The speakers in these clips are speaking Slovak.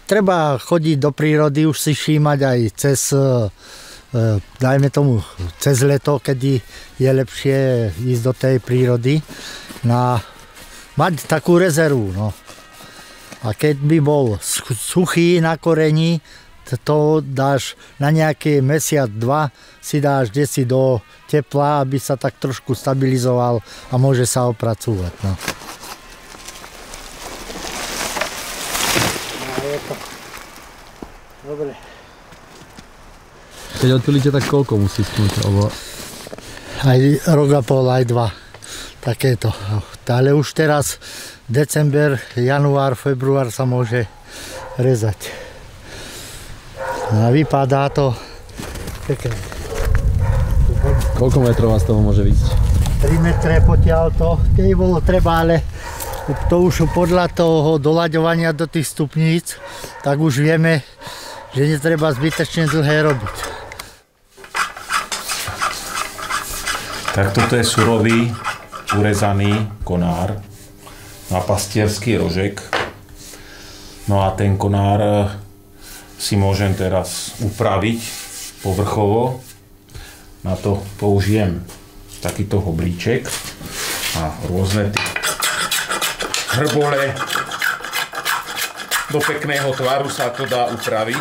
treba chodiť do prírody, už si všímať aj cez, dajme tomu, cez leto, kedy je lepšie ísť do tej prírody, mať takú rezervu. No. A keď by bol suchý na koreni, to dáš na nejaký mesiac, dva, si dáš desi do tepla, aby sa tak trošku stabilizoval a môže sa opracovať. No. Dobre. Keď odpilíte, tak koľko musí sknúť? Aj rok a pol, aj dva. Takéto. Ale už teraz december, január, február sa môže rezať. A vypadá to pekne. Koľko metrov vás z toho môže výsť? 3 metre potiaľ to. Keď bolo treba, ale to už podľa toho doľaďovania do tých stupníc, tak už vieme, že netreba zbytečne dlhé robiť. Tak toto je surový, urezaný konár na pastierský rožek. No a ten konár si môžem teraz upraviť povrchovo. Na to použijem takýto hoblíček a rôzne hrbole. Do pekného tvaru sa to dá upraviť.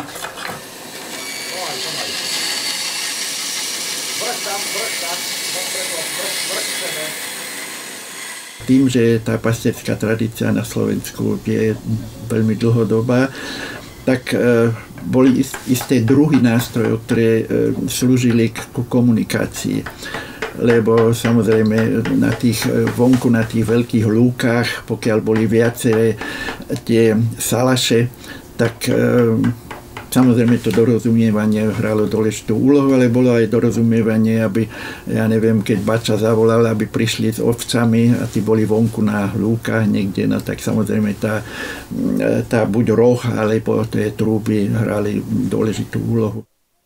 Tým, že tá pastierská tradícia na Slovensku je veľmi dlhodobá, tak boli isté druhy nástrojov, ktoré slúžili ku komunikácii. Lebo samozrejme vonku na tých veľkých lúkach, pokiaľ boli viaceré tie salaše, tak samozrejme to dorozumievanie hralo dôležitú úlohu, ale bolo aj dorozumievanie, aby, ja neviem, keď bača zavolal, aby prišli s ovcami a tí boli vonku na lúkach niekde, no tak samozrejme tá buď roh, alebo tie trúby hrali dôležitú úlohu.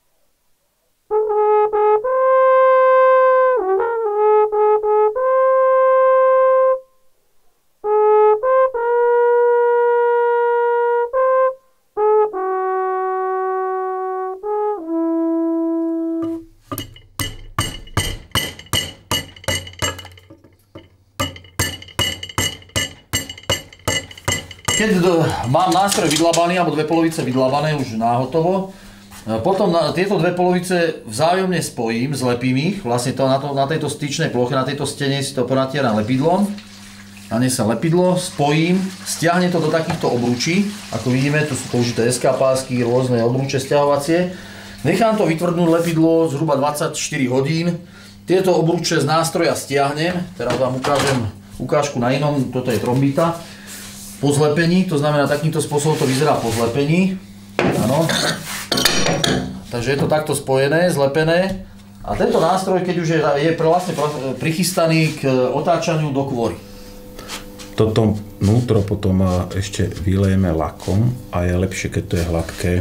Keď mám nástroj vydlabaný, alebo dve polovice vydlabané už náhotovo, potom tieto dve polovice vzájomne spojím, zlepím ich, vlastne to na tejto styčnej ploche, na tejto stene si to ponatieram lepidlom, nanesem lepidlo, spojím, stiahne to do takýchto obrúčí, ako vidíme, tu sú použité SK-pásky, rôzne obrúče stiahovacie, nechám to vytvrdnúť lepidlo zhruba 24 hodín, tieto obrúče z nástroja stiahnem, teraz vám ukážem ukážku na inom, toto je trombita, po zlepení, to znamená takýmto spôsobom to vyzerá po zlepení. Áno. Takže je to takto spojené, zlepené. A tento nástroj, keď už je vlastne prichystaný k otáčaniu do kôry. Toto vnútro potom ešte vylejeme lakom a je lepšie, keď to je hladké.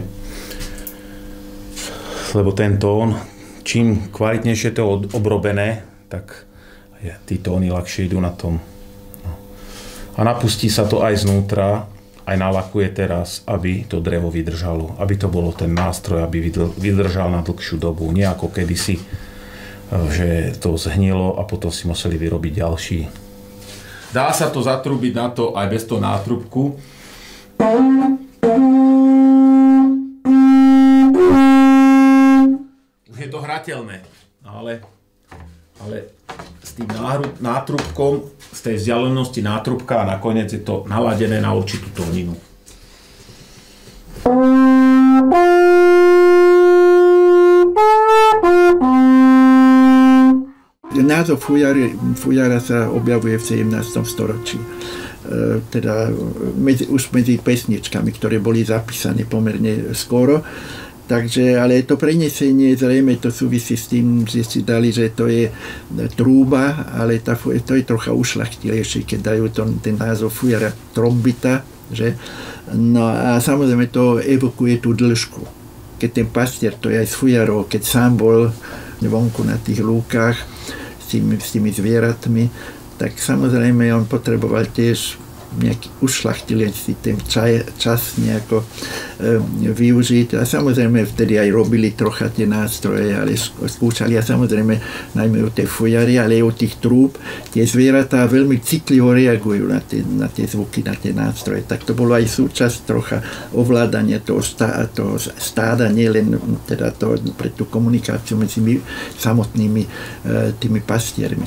Lebo ten tón, čím kvalitnejšie to je obrobené, tak tí tóny ľahšie idú na tom. A napustí sa to aj znútra, aj nalakuje teraz, aby to drevo vydržalo. Aby to bolo ten nástroj, aby vydržal na dlhšiu dobu. Nie ako kedysi, že to zhnilo a potom si museli vyrobiť ďalší. Dá sa to zatrúbiť na to aj bez toho nátrubku. Už je to hrateľné, ale s tým nátrubkom, z tej vzdialenosti nátrubka a nakoniec je to naladené na určitú tóninu. Názov fujára sa objavuje v 17. storočí. Teda už medzi pesničkami, ktoré boli zapísané pomerne skoro. Takže, ale to prenesenie, zrejme to súvisí s tým, že si dali, že to je trúba, ale to je trocha ušľachtilejšie, keď dajú ten názov fujara trombita, že? No a samozrejme to evokuje tú dĺžku. Keď ten pastier, to je aj s fujarou, keď sám bol vonku na tých lúkach s tými zvieratmi, tak samozrejme on potreboval tiež nejaký ušľachtilec si ten čas nejako využiť. A samozrejme vtedy aj robili trocha tie nástroje, ale skúšali a samozrejme najmä u tej fujary, ale aj u tých trúb. Tie zvieratá veľmi citlivo reagujú na tie zvuky, na tie nástroje. Tak to bolo aj súčasť trocha ovládania toho stáda, nielen teda to, pre tú komunikáciu medzi samotnými tými pastiermi.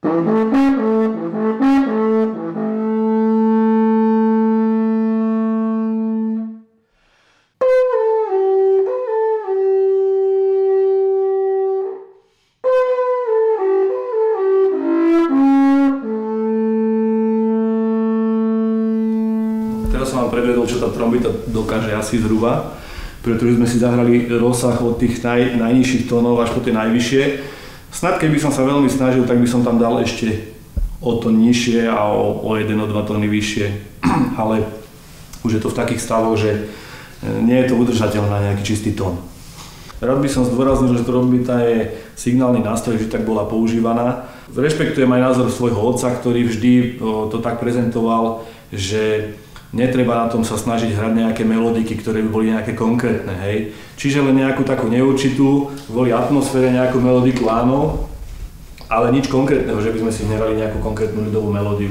Teraz som vám predvedol, čo tá trombita dokáže asi zhruba, pretože sme si zahrali rozsah od tých najnižších tónov až po tie najvyššie. Snad keby som sa veľmi snažil, tak by som tam dal ešte o to nižšie a o 1-2 tóny vyššie, ale už je to v takých stavoch, že nie je to udržateľné na nejaký čistý tón. Rád by som zdôraznil, že trombita je signálny nástroj, že tak bola používaná. Rešpektujem aj názor svojho otca, ktorý vždy to tak prezentoval, že netreba na tom sa snažiť hrať nejaké melodiky, ktoré by boli nejaké konkrétne, hej. Čiže len nejakú takú neurčitú, kvôli atmosfére nejakú melodiku áno, ale nič konkrétneho, že by sme si nehrali nejakú konkrétnu ľudovú melódiu.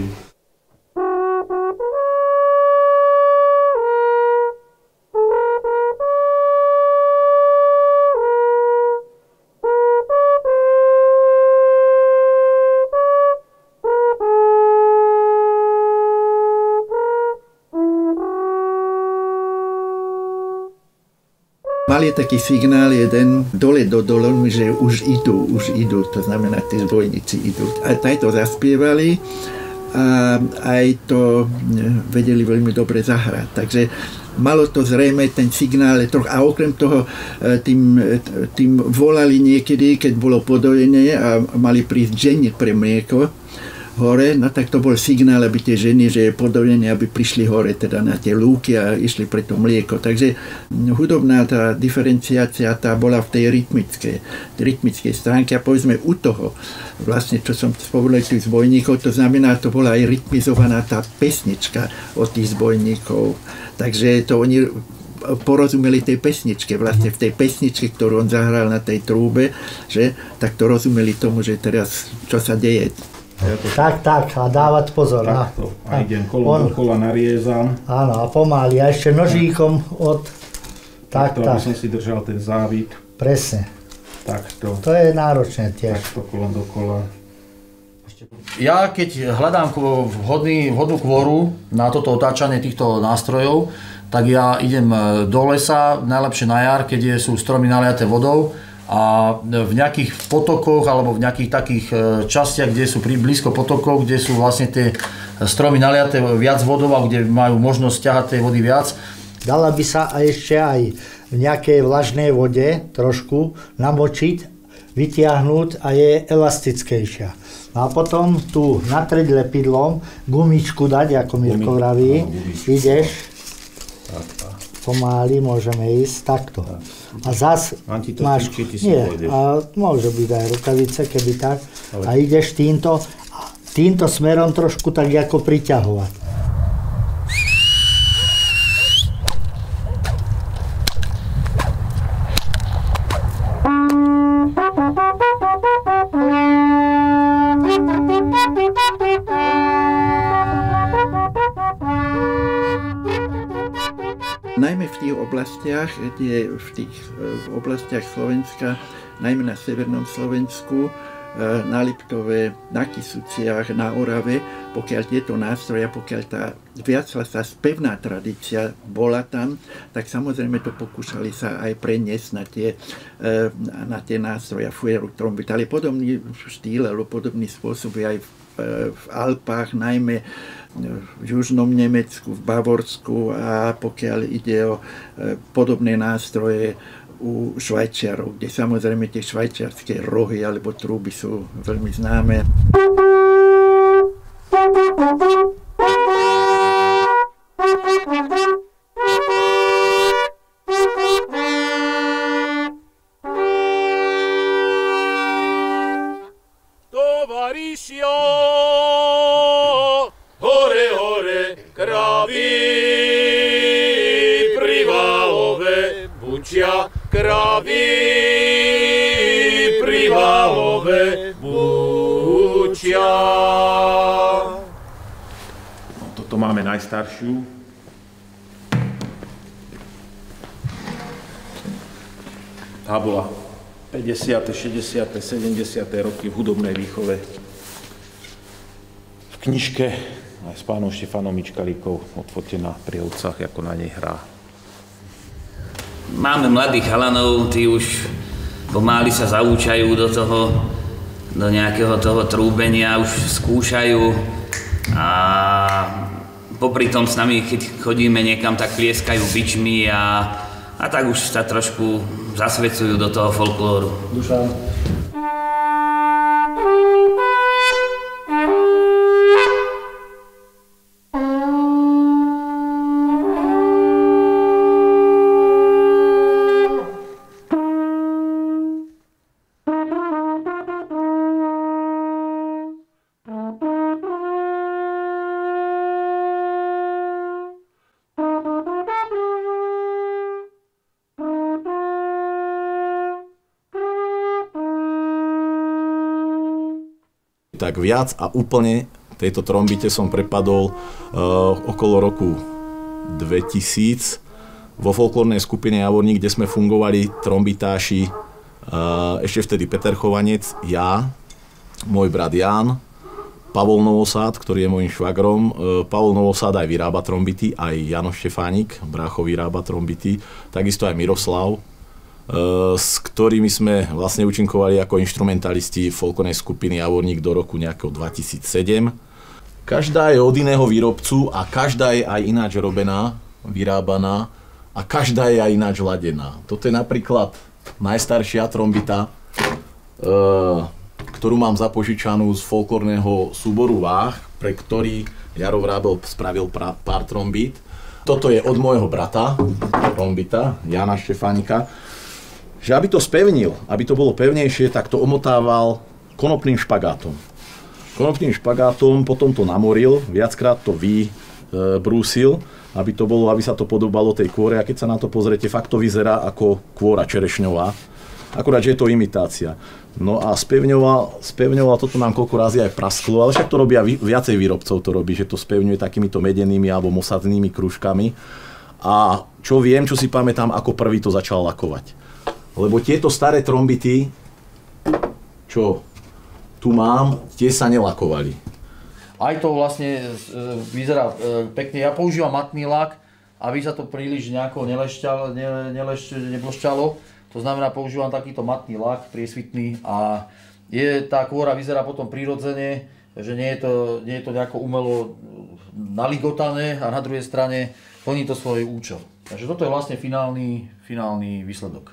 Mali taký signál jeden dole do dolonu, že už idú, to znamená, tí zbojníci idú. A aj to zaspievali a aj to vedeli veľmi dobre zahrať. Takže malo to zrejme ten signál a okrem toho tým volali niekedy, keď bolo podojenie a mali prísť ženiť pre mlieko hore, no tak to bol signál, aby tie ženy, že je podojenie, aby prišli hore teda na tie lúky a išli pre to mlieko. Takže hudobná tá diferenciácia tá bola v tej rytmickej stránke a povedzme u toho, vlastne čo som spomenul tých zbojníkov, to znamená, to bola aj rytmizovaná tá pesnička od tých zbojníkov. Takže to oni porozumeli tej pesničke, vlastne v tej pesničke, ktorú on zahral na tej trúbe, že, tak to rozumeli tomu, že teraz čo sa deje. Tak, a dávať pozor. Takto. A idem kolo do kola, nariezam. Áno, a pomaly. A ešte nožíkom od... Tak. Aby som si držal ten závit. Presne. Takto. To je náročné tiež. Takto kolo do kola. Ja keď hľadám vhodnú kôru na toto otáčanie týchto nástrojov, tak ja idem do lesa, najlepšie na jar, keď sú stromy naliaté vodou, a v nejakých potokoch alebo v nejakých takých častiach, kde sú blízko potokov, kde sú vlastne tie stromy naliaté viac vodou a kde majú možnosť ťahať tej vody viac. Dala by sa ešte aj v nejakej vlažnej vode trošku namočiť, vytiahnuť a je elastickejšia. No a potom tu natrieť lepidlom, gumičku dať, ako Mirko vraví, ideš, pomáli môžeme ísť takto. A zas máš, nie, a môže byť aj rukavice, keby tak, a ideš týmto smerom trošku tak ako priťahovať. Najmä v tých oblastiach, v oblastiach Slovenska, najmä na severnom Slovensku, na Liptove, na Kysuciach, na Orave, pokiaľ tieto nástroje, pokiaľ tá viacla sa spevná tradícia bola tam, tak samozrejme to pokúšali sa aj preniesť na tie nástroje, fujaru, trombit, ale podobný štýl alebo podobný spôsob je aj v Alpách, najmä v južnom Nemecku, v Bavorsku a pokiaľ ide o podobné nástroje u Švajčiarov, kde samozrejme tie švajčiarske rohy alebo trúby sú veľmi známe. Tovarišio, hore, hore, Kravy pri Valove bučia. No, toto máme najstaršiu. Tá bola 50., 60., 70. roky v hudobnej výchove. V knižke aj s pánom Štefanom Mičkalíkou odfotená pri ovcách, ako na nej hrá. Máme mladých chalanov, tí už pomáli sa zaúčajú do nejakého toho trúbenia, už skúšajú a popri tom s nami, keď chodíme niekam, tak plieskajú bičmi a tak už sa trošku zasvedcujú do toho folklóru. Dušan. Tak viac a úplne tejto trombite som prepadol okolo roku 2000 vo folklórnej skupine Javorník, kde sme fungovali trombitáši, ešte vtedy Peter Chovanec, ja, môj brat Ján, Pavol Novosád, ktorý je môjim švagrom. Pavol Novosád aj vyrába trombity, aj Jano Štefánik, brácho vyrába trombity, takisto aj Miroslav, s ktorými sme vlastne účinkovali ako inštrumentalisti folklórnej skupiny Javorník do roku nejakého 2007. Každá je od iného výrobcu a každá je aj ináč robená, vyrábaná a každá je aj ináč ladená. Toto je napríklad najstaršia trombita, ktorú mám zapožičanú z folklórneho súboru Váh, pre ktorý Jaro Vrábel spravil pár trombít. Toto je od môjho brata, trombita, Jana Štefánika. Že aby to spevnil, aby to bolo pevnejšie, tak to omotával konopným špagátom. Konopným špagátom, potom to namoril, viackrát to vybrúsil, aby sa to podobalo tej kôre, a keď sa na to pozriete, fakt to vyzerá ako kôra čerešňová, akurát, že je to imitácia. No a spevňoval, toto nám koľko razy aj prasklo, ale však to robia viacej výrobcov, to robí, že to spevňuje takýmito medenými alebo mosadnými krúžkami. A čo viem, čo si pamätám, ako prvý to začal lakovať. Lebo tieto staré trombity, čo tu mám, tie sa nelakovali. Aj to vlastne vyzerá pekne. Ja používam matný lak, aby sa to príliš nejako neblošťalo. To znamená, používam takýto matný lak, priesvitný, a tá kôra vyzerá potom prirodzene, že nie je to nejako umelo naligotané a na druhej strane plní to svoj účel. Takže toto je vlastne finálny výsledok.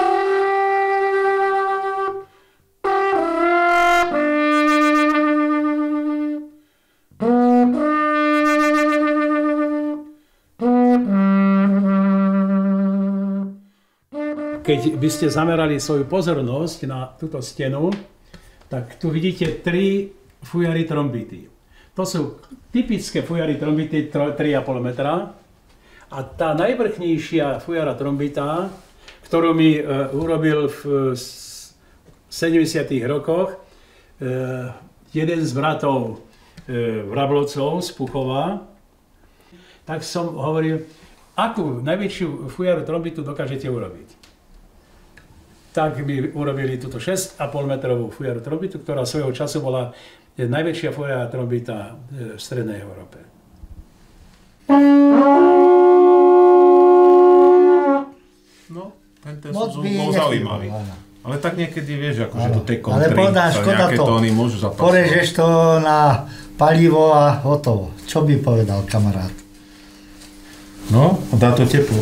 Keď by ste zamerali svoju pozornosť na túto stenu, tak tu vidíte 3 fujary trombity. To sú typické fujary trombity 3,5 metra. A tá najvrchnejšia fujara trombita, ktorú mi urobil v 70. rokoch jeden z bratov Vrablovcov z Puchova, tak som hovoril, akú najväčšiu fujaru trombitu dokážete urobiť. Tak by urobili túto 6,5 metrovú fujaru trombitu, ktorá svojho času bola najväčšia fujara trombita v strednej Európe. No, ten sú zaujímavý. Ale tak niekedy vieš, akože do tej kontry, ale povedal, škoda nejaké to. tóny môžu zapasovať. Porežeš to na palivo a hotovo. Čo by povedal kamarát? No, dá to teplo.